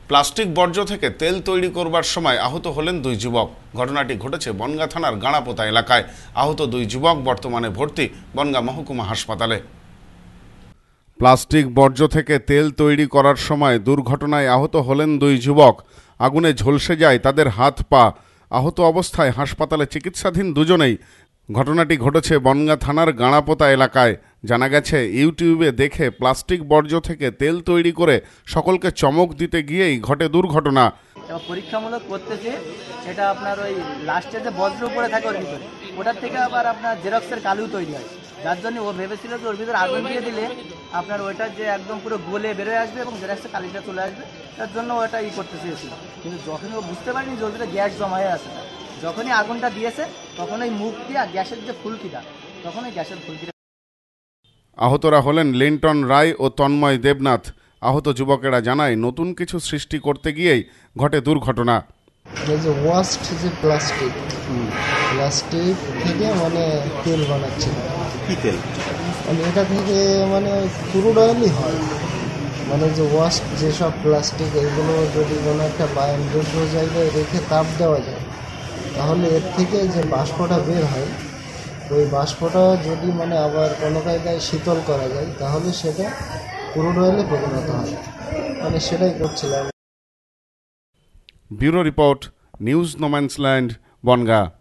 Plastic বর্জ্য থেকে তেল তৈরি করবার সময় আহত হলেন দুই যুবক। ঘটনাটি ঘটেছে বনগাঁ থানার গাঁড়াপোতা এলাকায়। আহত দুই যুবক বর্তমানে ভর্তি বনগাঁ মহকুমা হাসপাতালে। প্লাস্টিক বর্জ্য থেকে তেল তৈরি করার সময় দুর্ঘটনায় আহত হলেন দুই যুবক। আগুনে ঝলসে যায় তাদের হাত পা। আহত অবস্থায় হাসপাতালে চিকিৎসাধীন দুজনেই। ঘটনাটি ঘটেছে বনগাঁ থানার গাঁড়াপোতা এলাকায়। জানা গেছে, ইউটিউবে দেখে প্লাস্টিক বর্জ্য থেকে তেল তৈরি করে সকলকে চমক দিতে গিয়েই ঘটে দুর্ঘটনা। পরীক্ষামূলক করতেছে, সেটা আপনার ওই লাস্টে যে বজ্র পড়ে থাকে ওর ভিতরে, ওটার থেকে আবার আপনার জেরক্সের কালু তৈরি হয়, যার জন্য ও ভেবেছিল যে ওর ভিতরে আগুন দিয়ে দিলে আপনার ওইটা যে একদম পুরো গলে বেরোয় আসবে এবং জেরক্সের কালিটা চলে আসবে, তার জন্য ওটা করতে চেয়েছিল। কিন্তু যখনই ও বুঝতে পারেনি যে ওর ভিতরে গ্যাস জমা হয়ে আছে, যখনই আগুনটা দিয়েছে তখন ওই মুখ দিয়ে গ্যাসের যে ফুলকিটা, তখন ওই গ্যাসের ফুলকিটা। আহতরা হলেন লিন্টন রায় ও তন্ময় দেবনাথ। আহত যুবকেরা জানায়, নতুন কিছু সৃষ্টি করতে গিয়েই ঘটে দুর্ঘটনা। এই যে ওয়াস্ট যে প্লাস্টিক থেকে মানে তেল বানাচ্ছে। কি তেল? মানে এটা থেকে মানে ক্রুড অয়েলই হয়। মানে যে ওয়াস্ট যেসব প্লাস্টিক, এগুলো যদি কোনো একটা বায়নযোগ্য জায়গায় রেখে তাপ দেওয়া যায়, তাহলে এর থেকে যে বাষ্পটা বের হয়, ওই বাষ্পটা যদি মানে আবার কোনো জায়গায় শীতল করা যায়, তাহলে সেটা ক্রুড অয়েলে পরিণত হয়। মানে সেটাই করছিলাম। Bureau report, news no man's land, Bongaon.